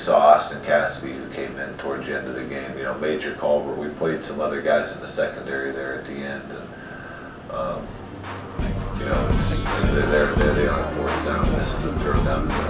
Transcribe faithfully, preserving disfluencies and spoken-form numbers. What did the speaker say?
saw Austin Cassidy, who came in towards the end of the game. You know, Major Culver. We played some other guys in the secondary there at the end, and um, you know, they're they're, they're on fourth down. This is the third down.